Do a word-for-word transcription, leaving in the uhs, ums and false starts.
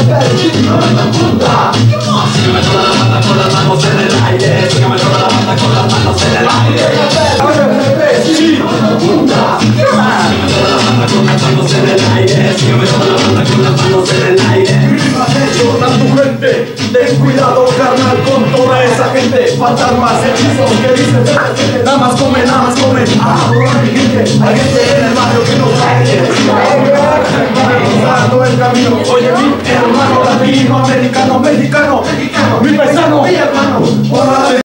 Sígueme toda la banda con las manos en el aire. Sígueme toda la banda con las manos en el aire. Sígueme toda la banda con las manos en el aire. Sígueme toda la banda con las manos en el aire. Toda tu gente, ten cuidado carnal con toda esa gente. Faltan más hechizos que dicen nada más comen, nada más comen. Ah, mi gente, hay gente en el barrio que no sabe cruzando el camino. Oye mi hermano latinoamericano, mexicano, mi paisano.